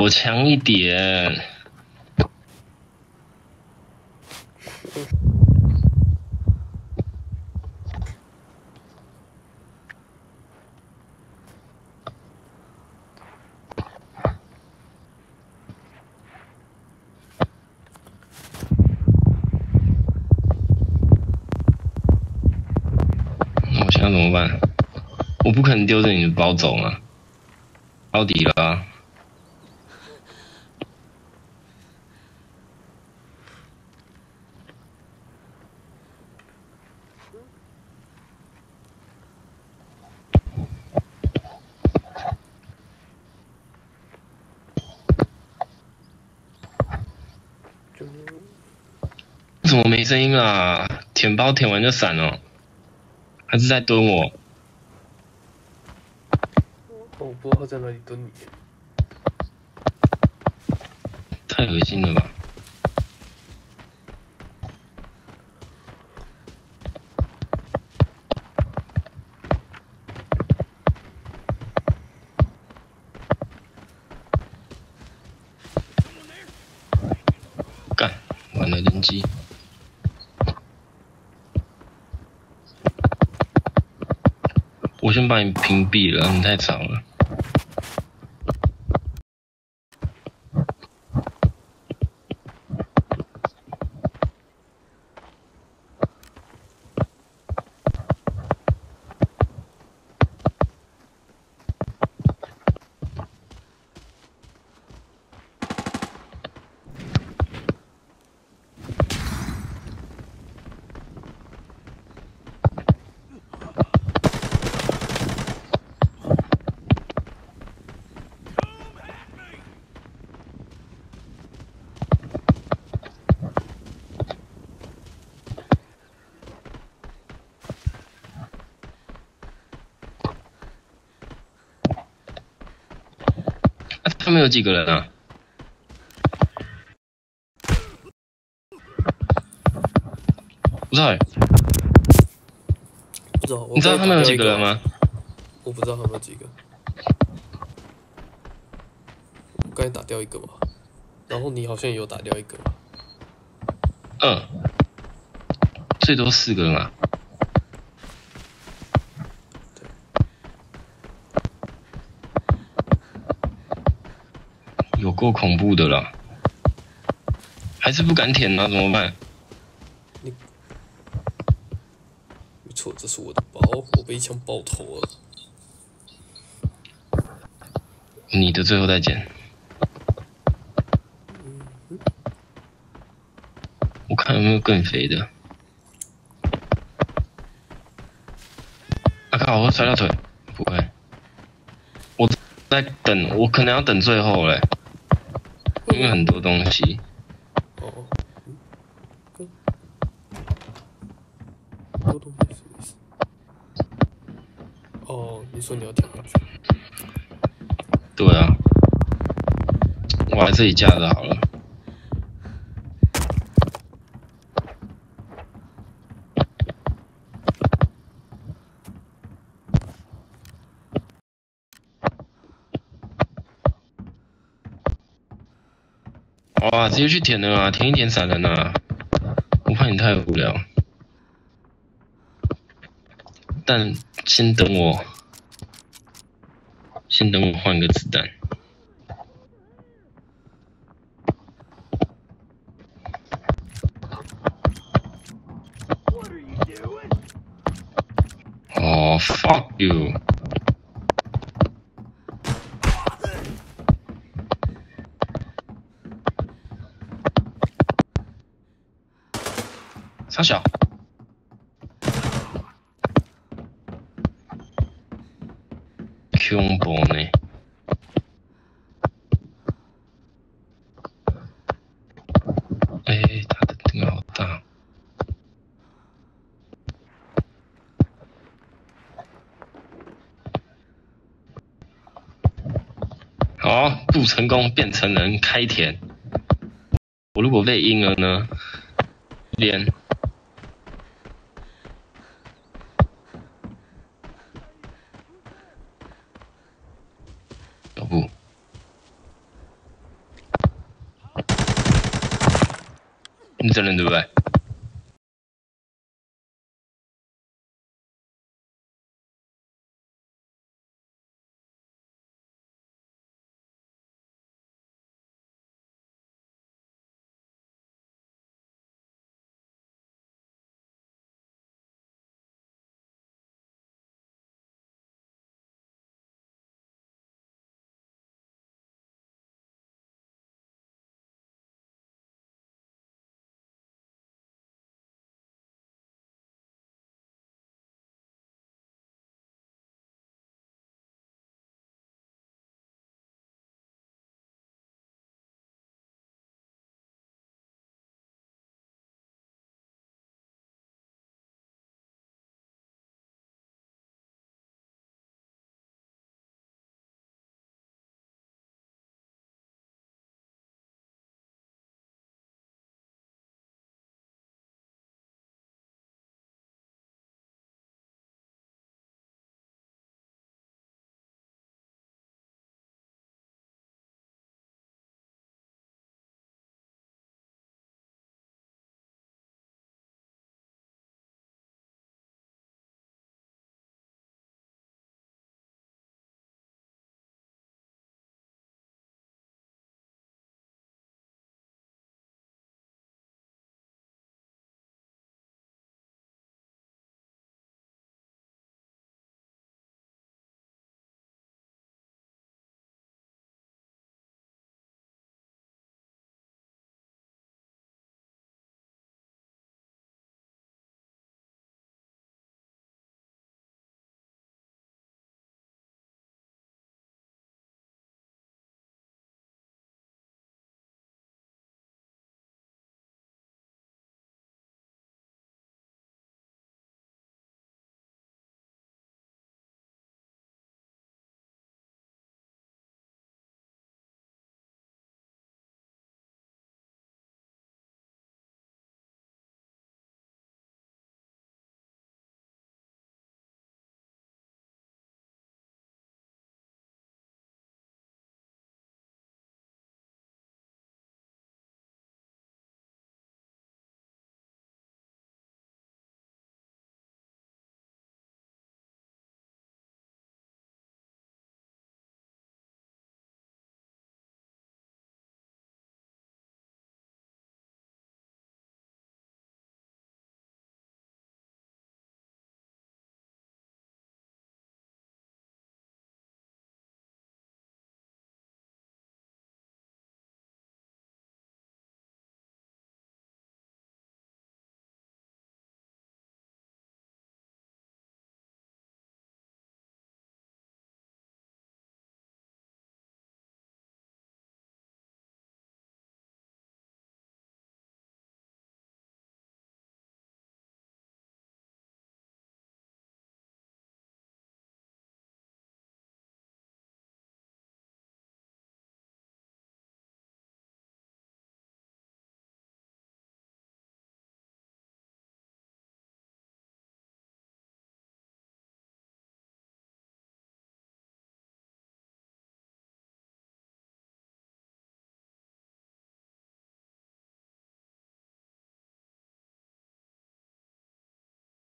我强一点。那我现在怎么办？我不可能丢着你的包走啊！到底了啊！怎么没声音啦？舔包舔完就闪了，还是在蹲我？ 我不知道他在哪里蹲你。 太恶心了吧！干，完了人机。我先把你屏蔽了，你太吵了。他们有几个人啊？不知道欸。 不知道， 你知道他们有几个人吗？ 我不知道他们有几个。我刚才打掉一个嘛，然后你好像也有打掉一个。 最多4个人啊。有够恐怖的啦，还是不敢舔啊？怎么办？ 没错，这是我的包，我被一枪爆头了。 你的最后再捡。我看有没有更肥的。啊靠！我摔到腿，不会。我在等，我可能要等最后嘞，因为很多东西。 多东西什么意思？哦，你说你要跳下去？ 对啊，我来这里架着好了。哇，直接去舔了啊！舔一舔闪人啊！我怕你太无聊。但先等我换个子弹。哦 ，fuck you！ 傻小。恐怖呢。他的灯好大。好，不成功变成人开舔。我如果被阴了呢？连。要不？ 你真人对不对？